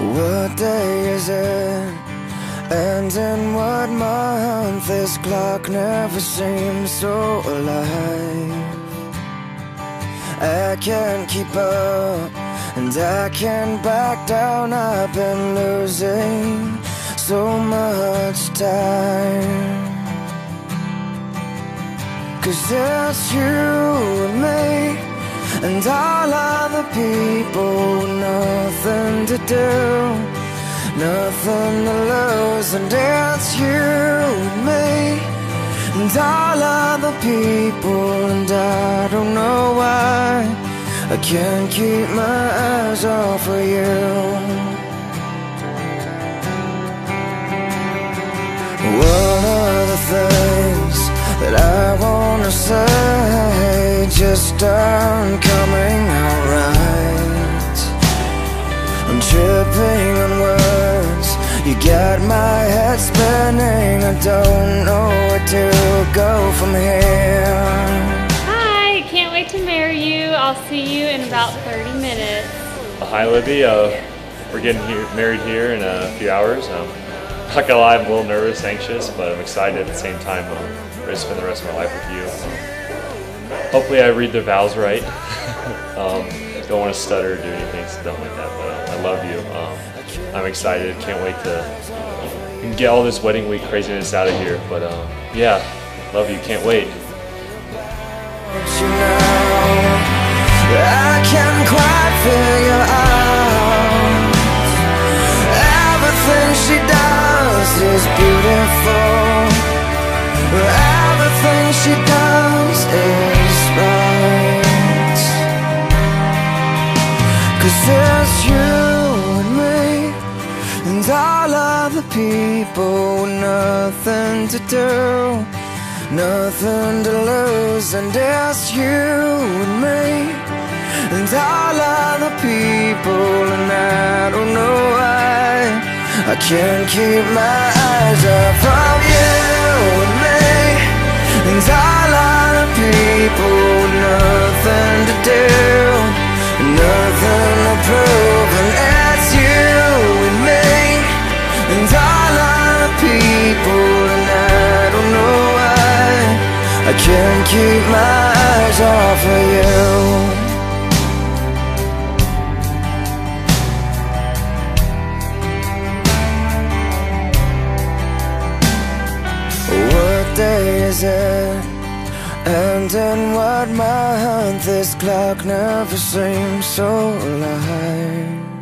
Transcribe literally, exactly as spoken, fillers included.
What day is it? And in what month? This clock never seems so alive. I can't keep up, and I can't back down. I've been losing so much time. 'Cause it's you and me, and all other people, nothing to do, nothing to lose. And it's you and me, and all other people, and I don't know why I can't keep my eyes off of you. What are the things that I wanna say just aren't coming out right? I'm tripping on words, you got my head spinning. I don't know where to go from here. Hi, can't wait to marry you. I'll see you in about thirty minutes. Hi Libby, uh, we're getting here, married here in a few hours. Um, not gonna lie, I'm a little nervous, anxious, but I'm excited at the same time. I'm ready to spend the rest of my life with you. Um, hopefully I read the vows right. um, don't want to stutter or do anything dumb like that, but uh, I love you. Um, I'm excited, can't wait to get all this wedding week craziness out of here. But uh, yeah, love you, can't wait. I can't quite figure out. Everything she does is beautiful. Everything she does is right. 'Cause it's you and me, and all other people, nothing to do, nothing to lose. And it's you and me, and all other people, and I don't know why I can't keep my eyes off of you and me, and all other people, nothing to do, nothing to prove. And it's you and me, and all other people, and I don't know why I can't keep my eyes off of you. What day is it? And in what month? This clock never seems so alive.